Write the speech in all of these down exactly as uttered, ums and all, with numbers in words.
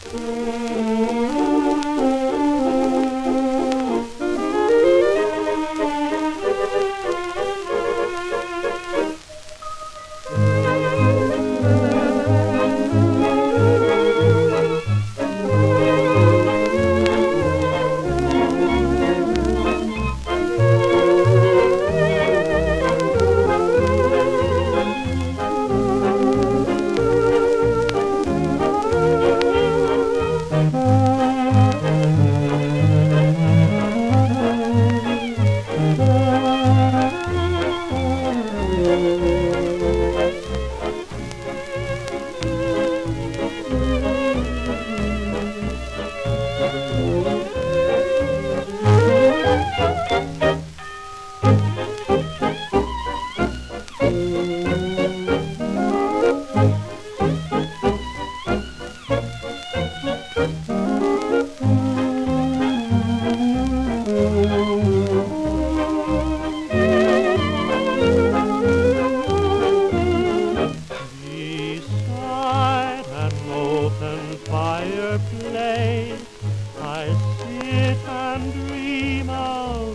Fireplace, I sit and dream of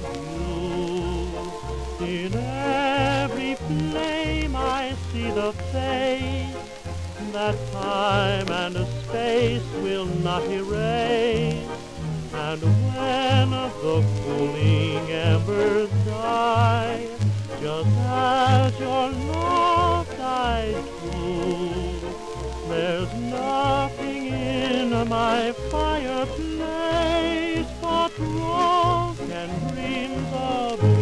you. In every flame I see the face that time and space will not erase. And when the cooling embers die, just as your love died too, there's nothing in my fireplace but broken dreams of you.